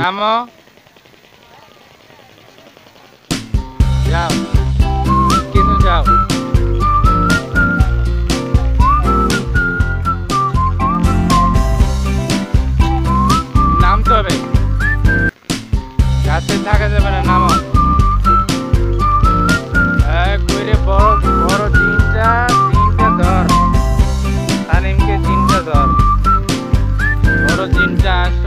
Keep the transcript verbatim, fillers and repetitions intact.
নামো, যাও, কিন্তু যাও। নামতে হবে, গাছে থাকা যাবে না, নামো। কইরে বড় বড় তিনটা তিনটা ধর, তানিমকে তিনটা ধর, বড় তিনটা